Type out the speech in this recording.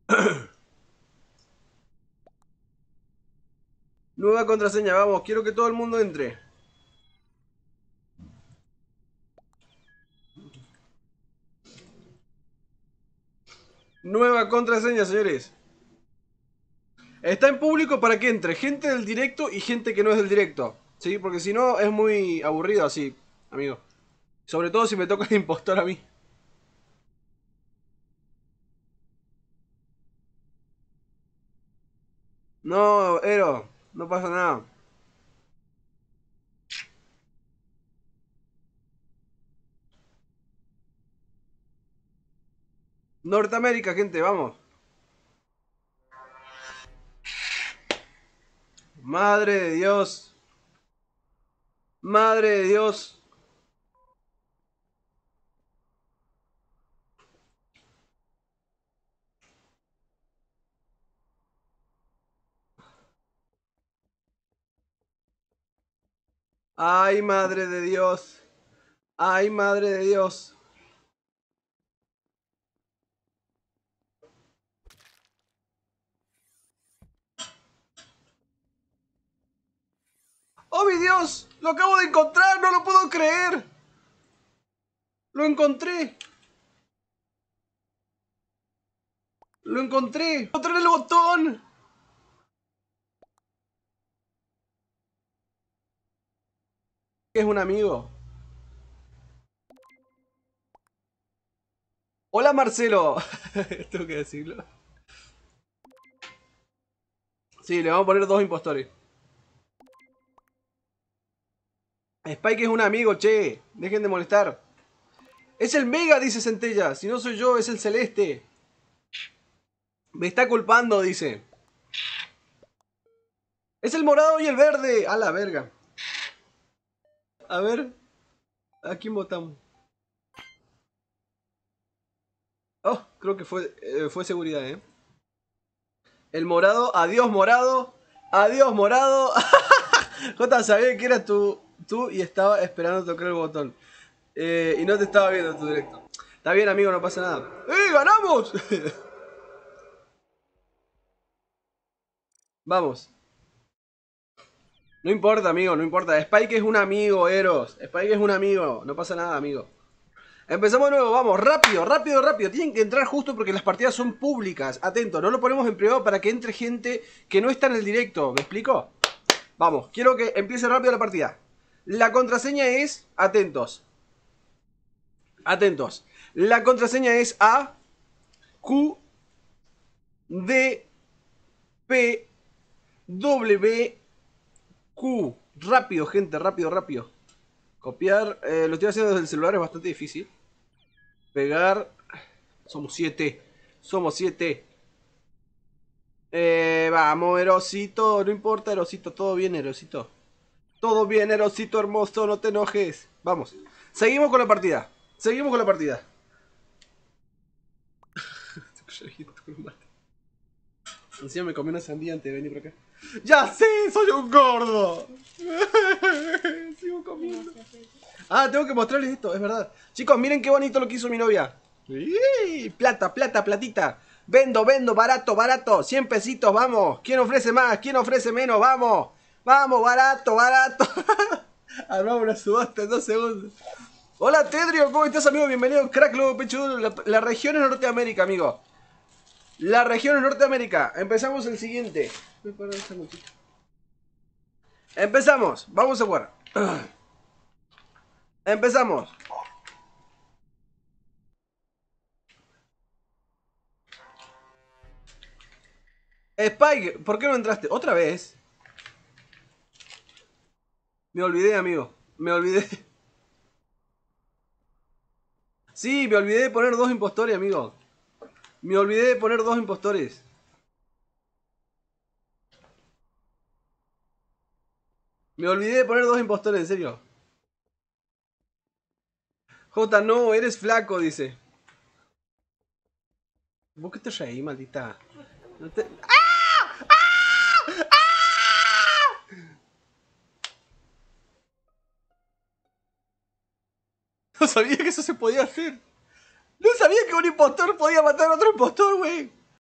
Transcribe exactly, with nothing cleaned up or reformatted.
Nueva contraseña, vamos, quiero que todo el mundo entre. Nueva contraseña, señores. Está en público para que entre gente del directo y gente que no es del directo. ¿Sí? Porque si no es muy aburrido así, amigo. Sobre todo si me toca el impostor a mí. No, Ero, no pasa nada. Norteamérica, gente, vamos. Madre de Dios. Madre de Dios. Ay, madre de Dios. Ay, madre de Dios. ¡Oh, mi Dios! ¡Lo acabo de encontrar! ¡No lo puedo creer! ¡Lo encontré! ¡Lo encontré! ¡Encontré el botón! ¿Es un amigo? ¡Hola, Marcelo! Tengo que decirlo. Sí, le vamos a poner dos impostores. Spike es un amigo, che. Dejen de molestar. Es el Mega, dice Centella. Si no soy yo, es el Celeste. Me está culpando, dice. Es el morado y el verde. A la verga. A ver. ¿A quién votamos? Oh, creo que fue, eh, fue seguridad, ¿eh? El morado. Adiós, morado. Adiós, morado. Jota, sabía que eras tú, tú y estaba esperando tocar el botón. Eh, y no te estaba viendo en tu directo. Está bien, amigo, no pasa nada. ¡Eh, ganamos! Vamos. No importa, amigo, no importa. Spike es un amigo, Eros. Spike es un amigo. No pasa nada, amigo. Empezamos de nuevo, vamos, rápido, rápido, rápido. Tienen que entrar justo porque las partidas son públicas. Atento, no lo ponemos en privado para que entre gente que no está en el directo. ¿Me explico? Vamos, quiero que empiece rápido la partida. La contraseña es... Atentos. Atentos. La contraseña es A, Q, D, P, W, Q. Rápido, gente, rápido, rápido. Copiar. Eh, lo estoy haciendo desde el celular, es bastante difícil. Pegar. Somos siete. Somos siete. Eh, vamos, Erosito. No importa, Erosito. Todo bien, Erosito. Todo bien, Erosito hermoso. No te enojes. Vamos. Seguimos con la partida. Seguimos con la partida. Encima me comí una sandía antes de venir por acá. ¡Ya sé! ¡Soy un gordo! Sigo comiendo. Ah, tengo que mostrarles esto, es verdad. Chicos, miren qué bonito lo que hizo mi novia. ¡Uy! Plata, plata, platita. Vendo, vendo, barato, barato. cien pesitos, vamos. ¿Quién ofrece más? ¿Quién ofrece menos? Vamos. Vamos, barato, barato. Armamos una subasta en dos segundos. Hola, Tedrio. ¿Cómo estás, amigo? Bienvenido, crack, lobo pechudo. La, la región es Norteamérica, amigo. La región es Norteamérica. Empezamos el siguiente. Empezamos. Vamos a jugar. Empezamos. Spike, ¿por qué no entraste? ¿Otra vez? Me olvidé, amigo. Me olvidé. Sí, me olvidé de poner dos impostores, amigo. Me olvidé de poner dos impostores. Me olvidé de poner dos impostores, en serio. J, no, eres flaco, dice. ¿Vos qué estás ahí, maldita? No te... ¡Ah! ¡Ah! ¡Ah! No sabía que eso se podía hacer. No sabía que un impostor podía matar a otro impostor, güey.